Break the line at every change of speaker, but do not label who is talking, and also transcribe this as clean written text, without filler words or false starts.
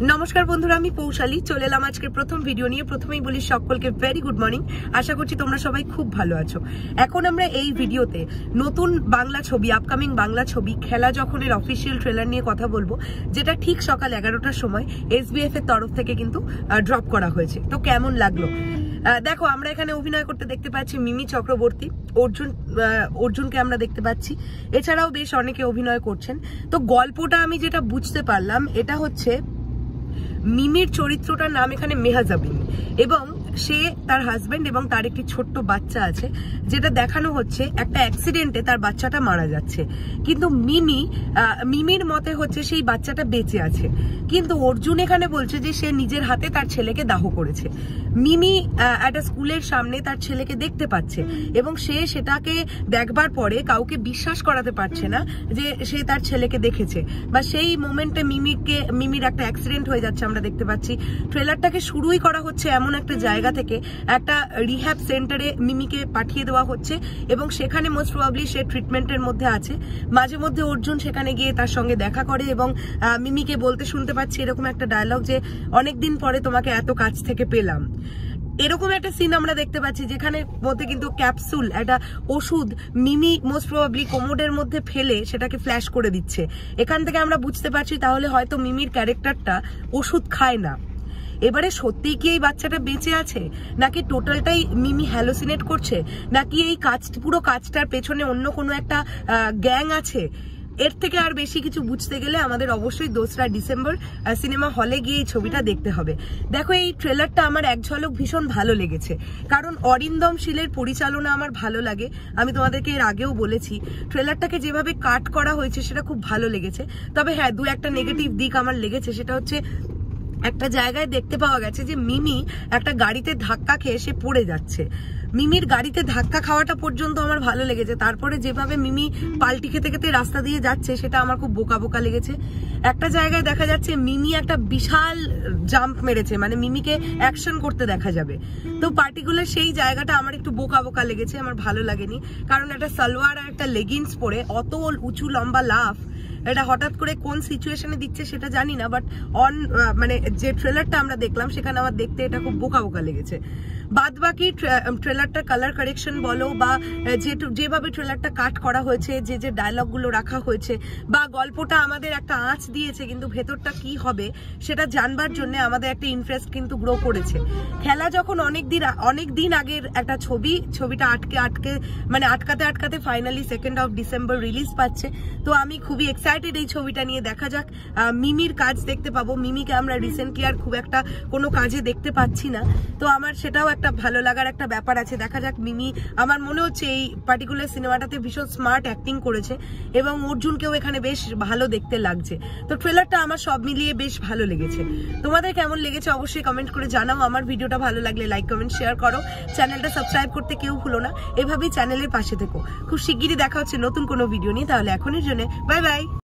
নমস্কার বন্ধুরা, আমি পৌশালী চলে এলাম আজকের প্রথম ভিডিও নিয়ে। প্রথমেই বলি সকলকে ভেরি গুড মর্নিং। আশা করছি তোমরা সবাই খুব ভালো আছো। এখন আমরা এই ভিডিওতে নতুন বাংলা ছবি, আপকামিং বাংলা ছবি খেলা যখনের অফিসিয়াল ট্রেলার নিয়ে কথা বলবো, যেটা ঠিক সকাল 11টার সময় SBF এর তরফ থেকে কিন্তু ড্রপ করা হয়েছে। তো কেমন লাগলো দেখো, আমরা এখানে অভিনয় করতে দেখতে পাচ্ছি মিমি চক্রবর্তী, অর্জুনকে আমরা দেখতে পাচ্ছি, এছাড়াও বেশ অনেকে অভিনয় করছেন। তো গল্পটা আমি যেটা বুঝতে পারলাম, এটা হচ্ছে মিমির চরিত্রটার নাম এখানে মেহাজাবিন, এবং সে তার হাজবেন্ড এবং তার একটি ছোট্ট বাচ্চা আছে, যেটা দেখানো হচ্ছে একটা অ্যাক্সিডেন্টে তার বাচ্চাটা মারা যাচ্ছে। কিন্তু মিমির মতে হচ্ছে সেই বাচ্চাটা বেঁচে আছে, কিন্তু অর্জুন এখানে বলছে যে সে নিজের হাতে তার ছেলেকে দাহ করেছে। মিমি একটা স্কুলের সামনে তার ছেলেকে দেখতে পাচ্ছে এবং সে সেটাকে দেখবার পরে কাউকে বিশ্বাস করাতে পারছে না যে সে তার ছেলেকে দেখেছে, বা সেই মোমেন্টে মিমির একটা অ্যাক্সিডেন্ট হয়ে যাচ্ছে আমরা দেখতে পাচ্ছি। ট্রেলারটাকে শুরুই করা হচ্ছে এমন একটা জায়গা থেকে, একটা রিহ্যাব সেন্টারে মিমিকে পাঠিয়ে দেওয়া হচ্ছে এবং সেখানে মোস্ট প্রবাবলি সে ট্রিটমেন্টের মধ্যে আছে। মাঝে মধ্যে অর্জুন সেখানে গিয়ে তার সঙ্গে দেখা করে এবং মিমিকে বলতে শুনতে পাচ্ছি এরকম একটা ডায়লগ যে অনেকদিন পরে তোমাকে এত কাছ থেকে পেলাম। এরকম একটা সিন আমরা দেখতে পাচ্ছি, যেখানে মধ্যে কিন্তু ক্যাপসুল, একটা ওষুধ মিমি মোস্ট প্রবাবলি কোমোডের মধ্যে ফেলে সেটাকে ফ্ল্যাশ করে দিচ্ছে। এখান থেকে আমরা বুঝতে পারছি তাহলে হয়তো মিমির ক্যারেক্টারটা ওষুধ খায় না। এবারে সত্যিই কি এই বাচ্চাটা বেঁচে আছে, নাকি টোটালটাই মিমি হ্যালোসিনেট করছে, নাকি এই পুরো কাজটার পেছনে অন্য কোনো একটা গ্যাং আছে? এর থেকে আর বেশি কিছু বুঝতে গেলে আমাদের অবশ্যই 2রা ডিসেম্বর সিনেমা হলে গিয়ে এই ছবিটা দেখতে হবে। দেখো, এই ট্রেলারটা আমার এক ঝলক ভীষণ ভালো লেগেছে, কারণ অরিন্দম শীলের পরিচালনা আমার ভালো লাগে। আমি তোমাদেরকে এর আগেও বলেছি, ট্রেলারটাকে যেভাবে কাট করা হয়েছে সেটা খুব ভালো লেগেছে। তবে হ্যাঁ, একটা নেগেটিভ দিক আমার লেগেছে, সেটা হচ্ছে একটা জায়গায় দেখতে পাওয়া গেছে যে মিমি একটা গাড়িতে ধাক্কা খেয়ে সে পড়ে যাচ্ছে। মিমির গাড়িতে ধাক্কা খাওয়াটা পর্যন্ত আমার ভালো লেগেছে, তারপরে যেভাবে মিমি পাল্টি খেতে খেতে রাস্তা দিয়ে যাচ্ছে সেটা আমার খুব বোকা বোকা লেগেছে। একটা জায়গায় দেখা যাচ্ছে মিমি একটা বিশাল জাম্প মেরেছে, মানে মিমিকে অ্যাকশন করতে দেখা যাবে। তো পার্টিকুলার সেই জায়গাটা আমার একটু বোকা বোকা লেগেছে, আমার ভালো লাগেনি। কারণ একটা সালোয়ার আর একটা লেগিংস পরে অত উঁচু লম্বা লাফ, এটা হঠাৎ করে কোন সিচুয়েশনে দিচ্ছে সেটা জানি না, বাট মানে যে ট্রেলারটা আমরা দেখলাম সেখানে আমার দেখতে এটা খুব বোকা বোকা লেগেছে। বাদ বাকি ট্রেলারটা কালার কারেকশন বলো, বা যেভাবে ট্রেলারটা কাট করা হয়েছে, যে ডায়লগগুলো রাখা হয়েছে, বা গল্পটা আমাদের একটা আঁচ দিয়েছে, কিন্তু ভেতরটা কি হবে সেটা জানবার জন্য আমাদের একটা ইন্টারেস্ট কিন্তু গ্রো করেছে। খেলা যখন অনেক দিন আগের একটা ছবিটা আটকাতে finally 2nd of December release পাচ্ছে। তো আমি খুবই এক্সাইটেড এই ছবিটা নিয়ে। দেখা যাক, মিমির কাজ দেখতে পাবো। মিমিকে আমরা রিসেন্টলি আর খুব একটা কোনো কাজে দেখতে পাচ্ছি না, তো আমার সেটাও একটা ভালো লাগার একটা ব্যাপার আছে। দেখা যাক, মিমি আমার মনে হচ্ছে এই পার্টিকুলার সিনেমাটাতে ভীষণ স্মার্ট অ্যাক্টিং করেছে এবং অর্জুনকেও এখানে বেশ ভালো দেখতে লাগছে। তো ট্রেলারটা আমার সব মিলিয়ে বেশ ভালো লেগেছে। তোমাদের কেমন লেগেছে অবশ্যই কমেন্ট করে জানাও। আমার ভিডিওটা ভালো লাগলে লাইক কমেন্ট শেয়ার করো, চ্যানেলটা সাবস্ক্রাইব করতে কেউ ভুলো না। এভাবেই চ্যানেলের পাশে থেকো। খুব শিগগিরই দেখা হচ্ছে নতুন কোনো ভিডিও নিয়ে। তাহলে এখনের জন্য বাই বাই।